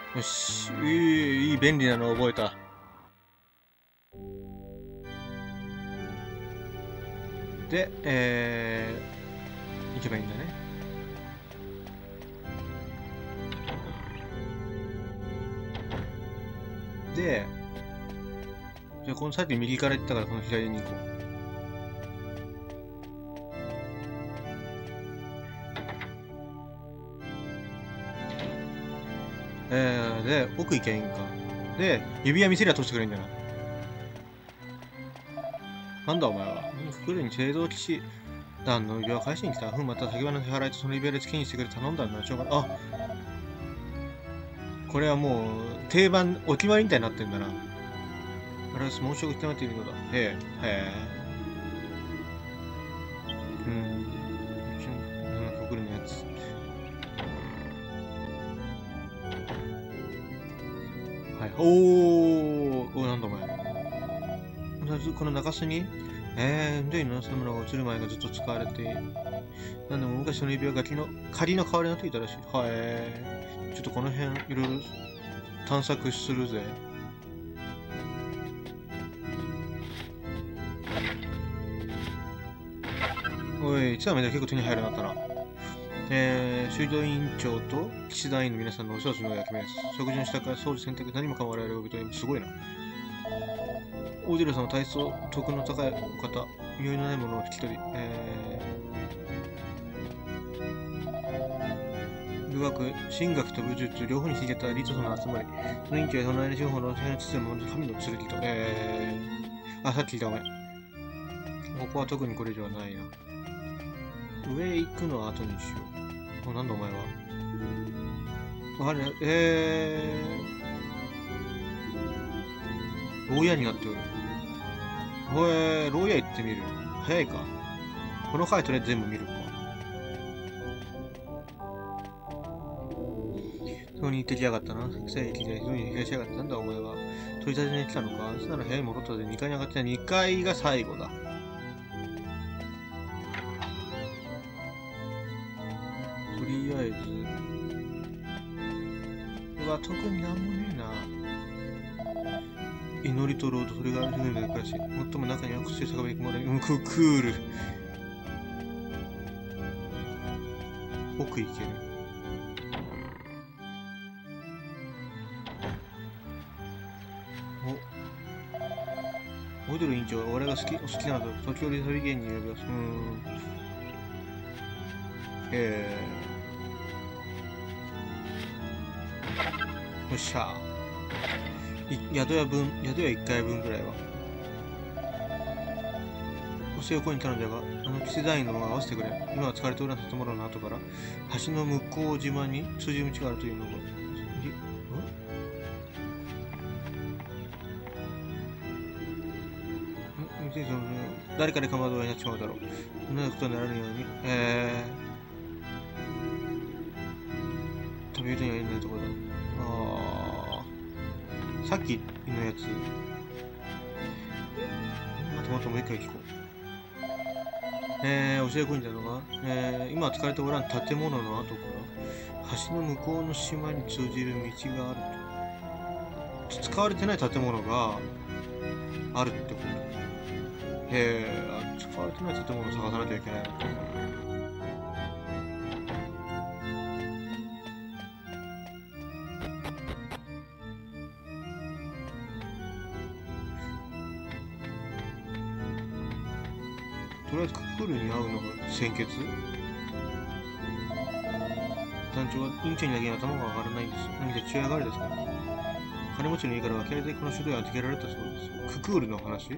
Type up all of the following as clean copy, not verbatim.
よし、いい便利なの覚えた。で、行けばいいんだね。で、じゃあこのさっき右から行ったからこの左に行こう。で、奥行けばいいんか。で、指輪見せりゃ通してくれんじゃな。なんだお前は。ククルに製造騎士団の指輪を返しに来た。また先場の支払いとその指輪で付けにしてくれ頼んだんだ。しょうがない。あ、これはもう定番、お決まりみたいになってんだな。あれはもうすぐ決まっているのだ。へえ。ククルのやつ。はい。なんだお前。この中州にで、そのものが映る前がずっと使われて、なんでも昔の指輪が仮の代わりになっていたらしい。はい。ちょっとこの辺、いろいろ探索するぜ。おい、実はめで結構手に入るようになったな。修道院長と騎士団員の皆さんのお仕事の役目です。食事の支度から掃除、洗濯、何もかも我々を呼びすごいな。オーディルさんは体操、徳の高いお方、匂いのないものを引き取り、武学、神学と武術、両方に秀でたリトソの集まり、その院長や隣の地方の天の秩序の神の剣と、さっき聞いたお前。ここは特にこれ以上はないな。上行くのは後にしよう。なんだお前は。あれ、牢屋になっておる。牢屋行ってみる。早いか。この回とりあえず全部見るか。そこに行ってきやがったな。正義で非常に東やがった。なんだお前は。取り立てに来たのか。そしたら部屋に戻ったで2階に上がって2階が最後だ。とりあえず。特になんもねえな。祈りとロード、それがある船で暮らし。もっとも中には薬酒場に行くものクール。奥行ける。オイドル委員長は俺がお好きなのと時折旅芸に呼びます。よっしゃ。宿屋1回分ぐらいは。お世話コイン頼んだが、騎士団員の者が合わせてくれ。今は疲れておらん建物の後から、橋の向こう島に通じる道があるというのが。誰かでかまどになっちまうだろう。そんなことにならぬように。旅人にはいないところだ。さっきのやつ。またもう一回聞こう。教え込んだのが、今は疲れておらん建物の後から、橋の向こうの島に通じる道があると。使われてない建物があるってこと。使われてない建物を探さなきゃいけないなと。とりあえずククルに会うのが先決。団長は院長にだけ頭が上がらないんです。何か父親代わりですか。金持ちの家からは携帯この書道を預けられたそうです。ククールの話。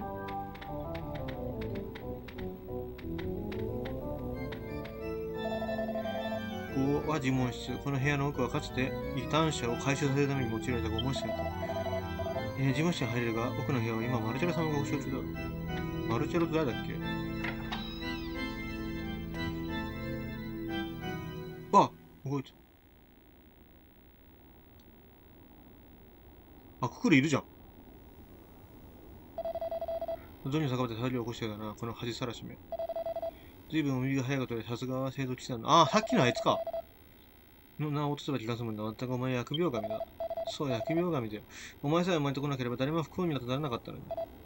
ここは呪文室。この部屋の奥はかつて異端者を回収させるために用いられた拷問室になった。呪文室に入れるが、奥の部屋は今マルチェロ様が保証中だ。マルチェロって誰だっけ。動いた。ククルいるじゃん。どに坂まで騒ぎを起こしてたな、この恥さらしめ。ずいぶん耳が早いことで、さすがは制度騎士団の。さっきのあいつか。の名を落とせば気が済むんだ。全くお前は疫病神だ。 そうや、疫病神だよ。お前さえ生まれてこなければ誰も不幸にならなかったのに。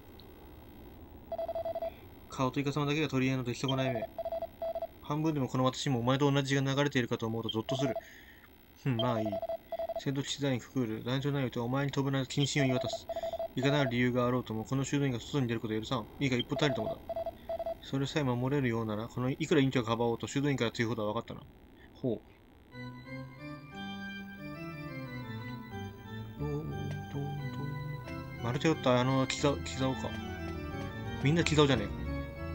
顔とイカ様だけが取り合いの出来損ない目。半分でもこの私もお前と同じ血が流れているかと思うとゾッとする。まあいい。戦闘騎士団員ククール、団長内容とお前に飛ぶな謹慎を言い渡す。いかなる理由があろうとも、この修道院が外に出ることを許さん。いいか一歩たりともだ。それさえ守れるようなら、このいくら院長がかばおうと修道院から強いことは分かったな。ほう。マルチェロってキザオか。みんなキザオじゃねえか。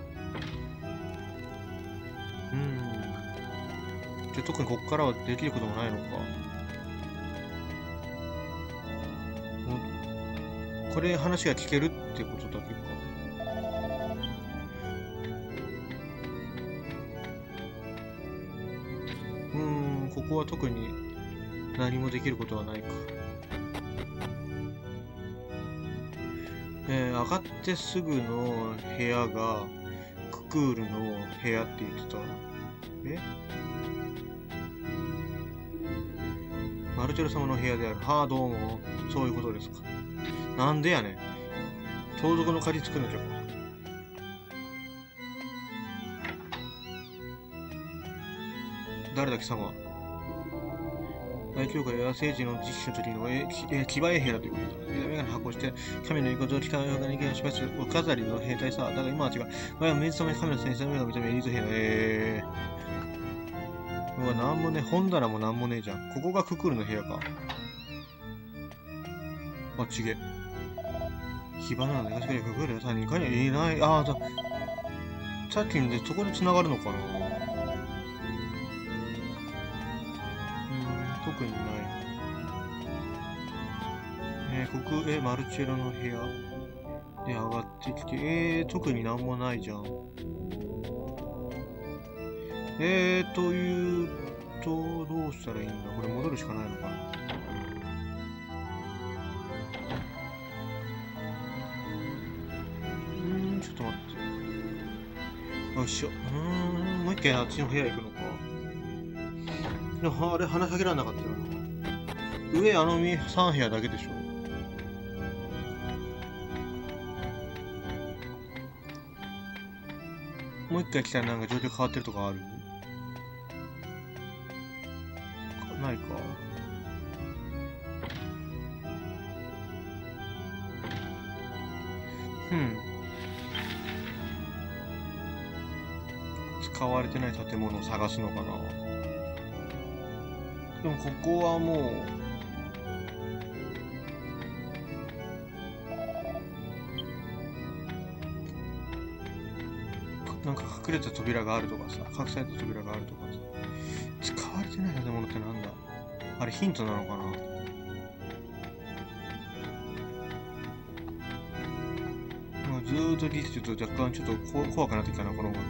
じゃあ特にこっからはできることもないのか。これ話が聞けるってことだけか。ここは特に何もできることはないか。上がってすぐの部屋がククールの部屋って言ってた。マルチェロ様の部屋である。はあ、どうも。そういうことですか。なんでやねん。盗賊の鍵作るのじゃか。誰だ貴様。大教会や政治の実施の時の騎馬衛兵だということだ。メガネ発行して、神の言うことを聞かないような意見をします。お飾りの兵隊さ。だが今は違う。我は明治様に神の先生の目が認めエリート兵だ。うわ、なんもね、本棚もなんもねえじゃん。ここがククールの部屋か。あ、ちげえ。火花の寝かしかりククールが3人かにはいない。ああ、さっきのでそこで繋がるのかな。特にない。マルチェロの部屋で上がってきて、特になんもないじゃん。というと、どうしたらいいんだ？これ戻るしかないのかな？ちょっと待って。よいしょ。もう一回あっちの部屋行くのか。でもあれ、話しかけられなかったよな。上、3部屋だけでしょ。もう一回来たらなんか状況変わってるとかある？ないか。使われてない建物を探すのかな。でもここはもうなんか隠れた扉があるとかさ、隠された扉があるとかさ。使われてない建物ってなんだ？あれヒントなのかな？ずーっと聞いてると若干ちょっと怖くなってきたな、この音楽。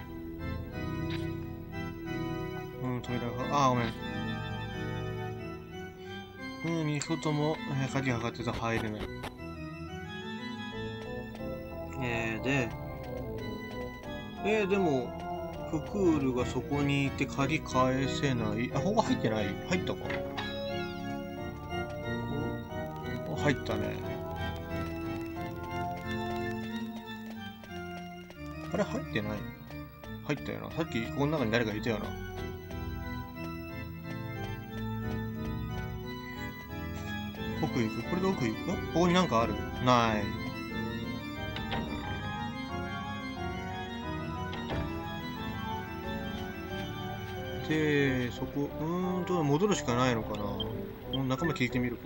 扉が、ごめん。2個とも、鍵がかかってたら入れない。でも、ククールがそこにいて鍵返せない。ここ入ってない？入ったか？入ったね。あれ入ってない？入ったよな。さっきこの中に誰かいたよな。奥行く？これで奥行く？ここになんかある？ない。で、そこ、戻るしかないのかな。仲間聞いてみるか。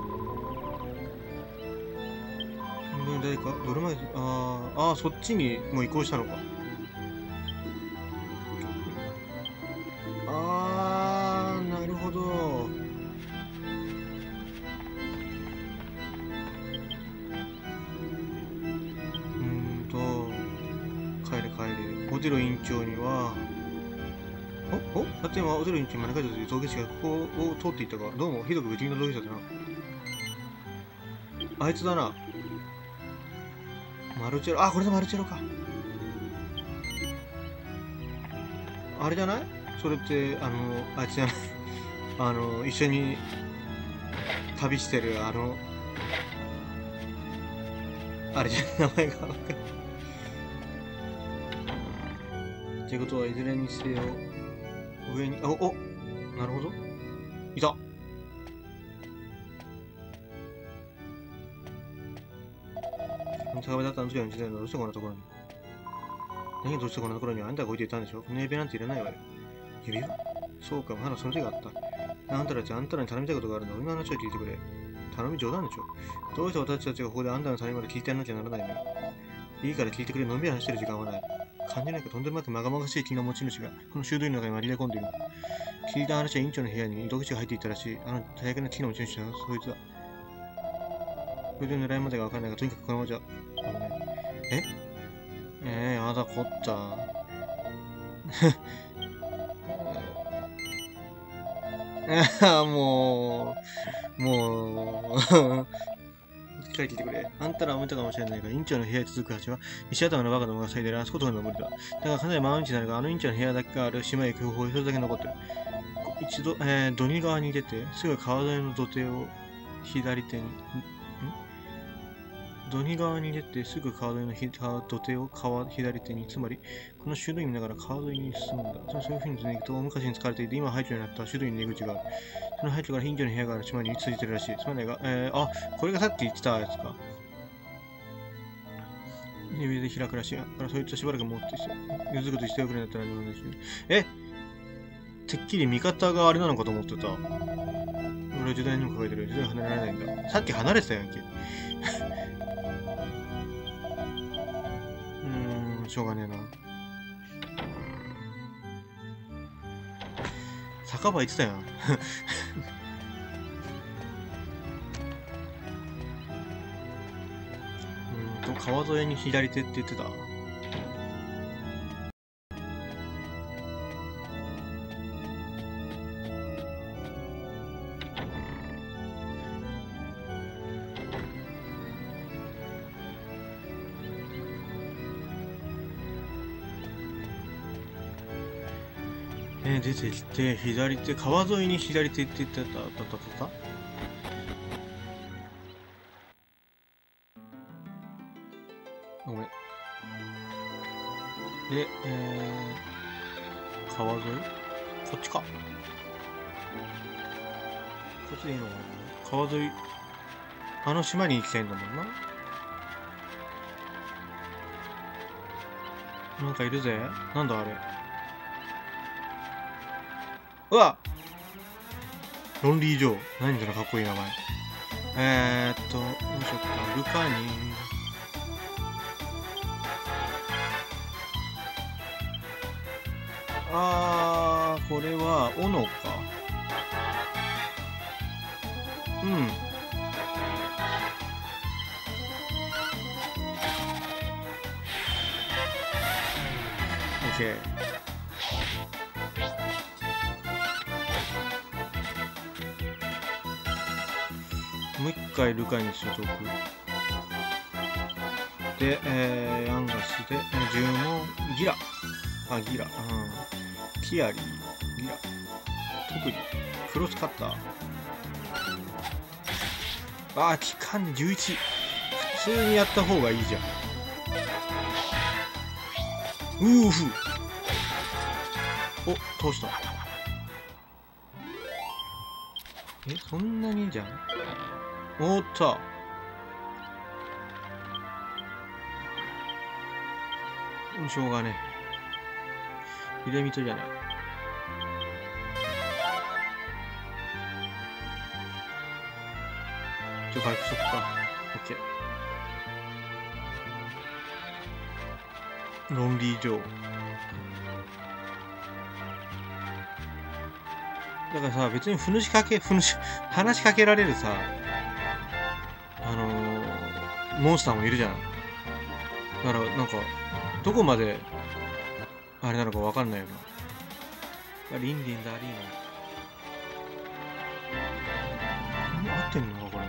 誰かどれまで、そっちにもう移行したのか。なるほど。帰れ。オテロ委員長には、だって今、オテロ委員長に招かれたという陶芸師がここを通っていったが、どうもひどく不気味な陶芸師だったな。あいつだな。マルチェロ、これでマルチェロか。あれじゃない？それって、あいつじゃない。一緒に旅してる、あれじゃん、名前がわかる。ってことは、いずれにせよ、上に、なるほど。いた。高めだったの時の時代のどうしてこんなところに。何がどうしてこんなところにあんたが置いていたんでしょ。この指輪なんていらないわよ。指輪？そうか、まだその手があった。あんたたち、あんたらに頼みたいことがあるんだ。俺の話を聞いてくれ。頼み冗談でしょ。どうして私たちがここであんたの頼みまで聞いてやらなきゃならないの？いいから聞いてくれ。のんびり話してる時間はない。感じないかとんでもなくまがまがしい気の持ち主が、この修道院の中に紛れ込んでいる。聞いた話は院長の部屋に糸口が入っていったらしい。大変な気の持ち主はそいつだ。それで狙いまでがわからないが、とにかくこのままじゃ。やだこった。もう、しっかり聞いてくれ。あんたらは思ったかもしれないが、院長の部屋へ続く橋は、石頭のバカどもが塞いでるあそこ通るの無理だ。だからかなり回り道になるが、院長の部屋だけがある島へ行く方法、それだけ残ってる。一度、土荷川に出て、すぐ川沿いの土手を左手に、土荷川に出て、すぐ川沿いの土手を左手に、つまり、この修道院見ながら川沿いに進むんだ。そういう風に行くと、大昔に使われていて、今は廃墟になった修道院の出口がある。その廃墟から近所の部屋がある島に通じてるらしい。つまりが、これがさっき言ってたやつか。指で開くらしい。だからそいつはしばらく持ってゆずくとしておくれんだったらどうなんでしょう。てっきり味方があれなのかと思ってた。俺は時代にも抱えてる。時代離れられないんだ。さっき離れてたやんけ。しょうがねえな。酒場言ってたやん。川沿いに左手って言ってた。出てきて、左手、川沿いに左手って言ってた。ごめん。で、川沿いこっちか。こっちでいいのかな。川沿い、あの島に行きたいんだもんな。なんかいるぜ。なんだあれ。うわロンリー・ジョー。何そのかっこいい名前。よいしょっと、ルカに。これは、斧か。オッケー。もう一回ルカにしとく。で、アンガスで、呪文、ギラ。ギラ。キアリー、ギラ。特に、クロスカッター。期間11。普通にやった方がいいじゃん。通した。そんなにじゃん。おっと。しょうがねえ。入れ人じゃない。回復しとくか。オッケー。ロンリー・ジョー。だからさ、別に話しかけられるさ、モンスターもいるじゃん。だから、なんか、どこまで、あれなのかわかんないよな。リンディンだ、アリーナ。合ってんのか、これ。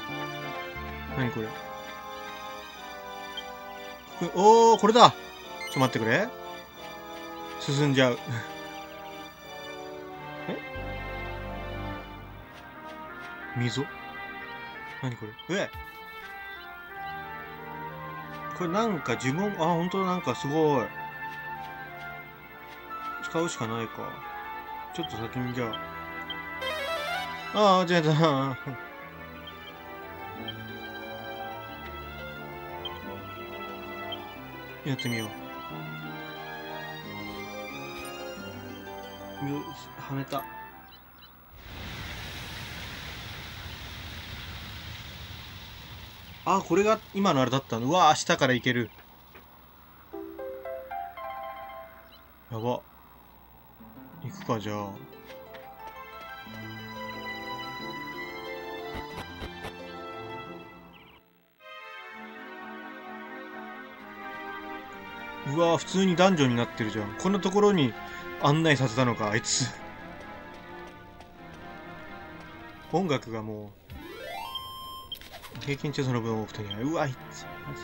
何これ。これだ。 と待ってくれ。進んじゃう。え、溝、何これ。これなんか呪文、あ、ほんとだ、なんかすごい。使うしかないか。ちょっと先にじゃあ。ああ、じゃあ、やってみよう。よし、はめた。あ、これが今のあれだったの。うわ、明日からいける。やば。行くか、じゃあ。うわ、普通にダンジョンになってるじゃん。こんなところに案内させたのか、あいつ。音楽がもう、平均値その分多くてね。うわ、あいつ。マジ。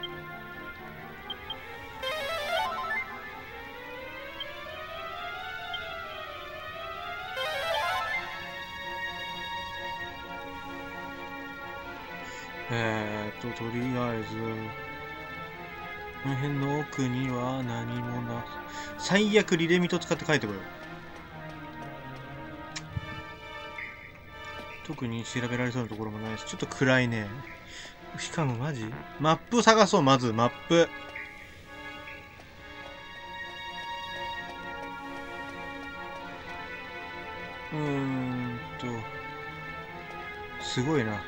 とりあえず、この辺の奥には何もなく、最悪リレミト使って帰ってこよう。特に調べられそうなところもないし、ちょっと暗いね。しかもマジマップを探そう、まず、マップ。すごいな。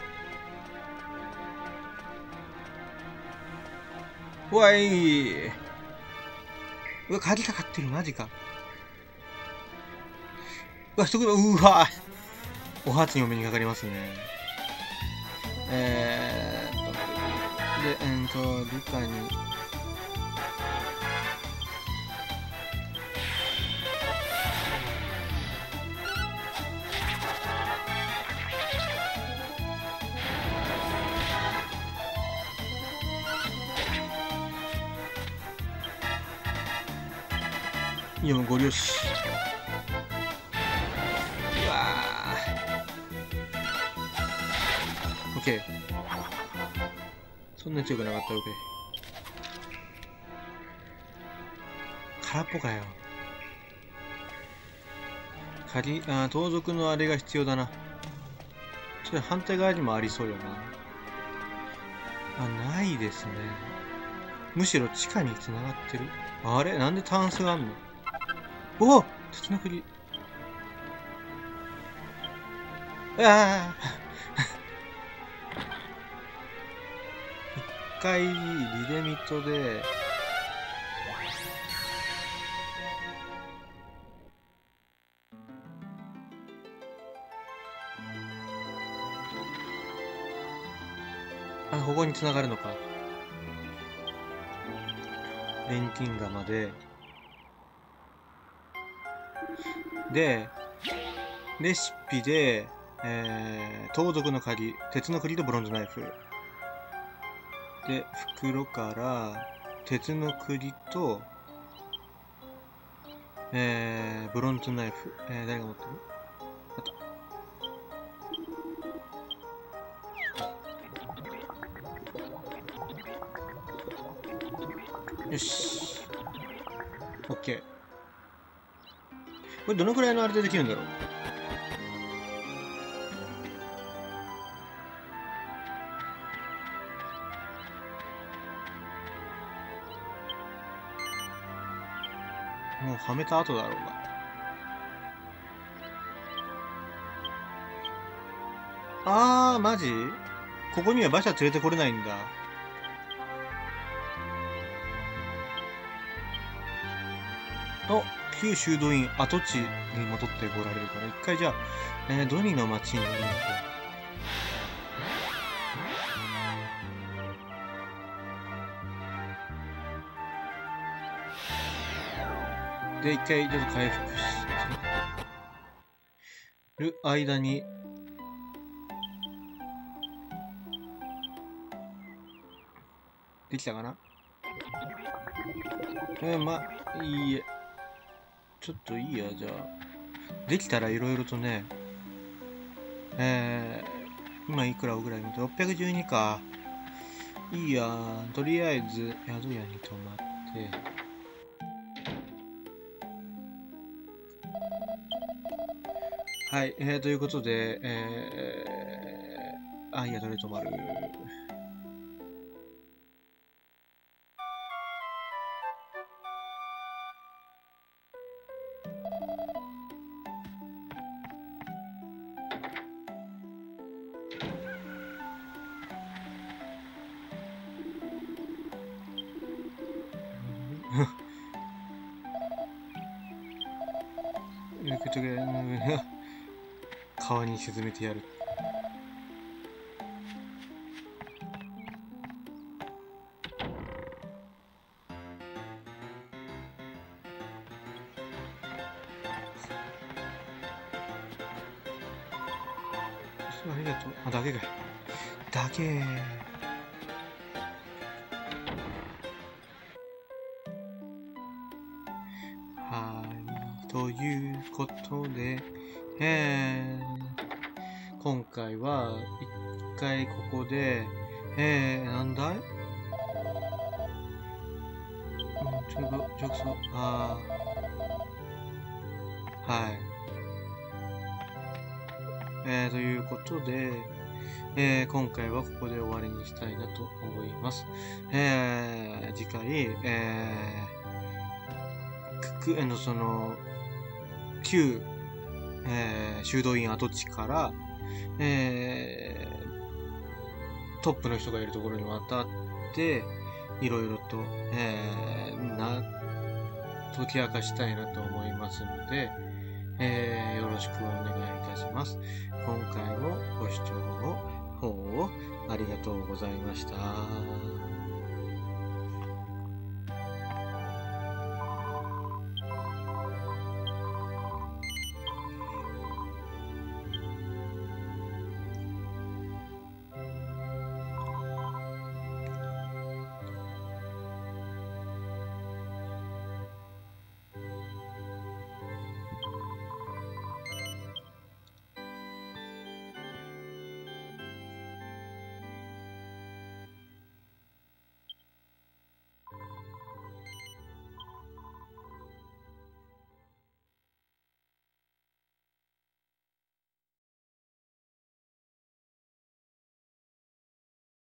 うわい。うわ、鍵かかってる、マジか。うわ、うわ、お初にお目にかかりますね。ルカに。いや、もうご了承。うわー。オッケー。そんなに強くなかった、オッケー。空っぽかよ。盗賊のあれが必要だな。それ反対側にもありそうよな。あ、ないですね。むしろ地下に繋がってる。あれなんでタンスがあんの。おお、鉄の栗。ああ一回リレミットで、あ、ここに繋がるのか。錬金釜で、レシピで、盗賊の鍵、鉄の栗とブロンズナイフ。で、袋から、鉄の栗と、ブロンズナイフ。誰が持ってる？あった。よし。オッケー。これどのくらいのあれでできるんだろう。もうはめた後だろうが。マジ？ここには馬車連れてこれないんだ。お、旧修道院跡地に戻ってこられるから、一回じゃあ、ドニの町に乗りに行こう。で、一回ちょっと回復してる間に、できたかな？ まあ、いいえ。ちょっといいや、じゃあ。できたらいろいろとね、今いくらぐらいまで ?612 か。いいや、とりあえず、宿屋に泊まって、はい、ということで、いいや、どれ泊まる。川に沈めてやる。ありがとう。だけかい。だけ。はい。ということで、今回は一回ここで、なんだい？ジョクソ、はい。ということで、今回はここで終わりにしたいなと思います。次回、その、旧、修道院跡地から、トップの人がいるところに渡って、いろいろと、解き明かしたいなと思いますので、よろしくお願いいたします。今回もご視聴の方をありがとうございました。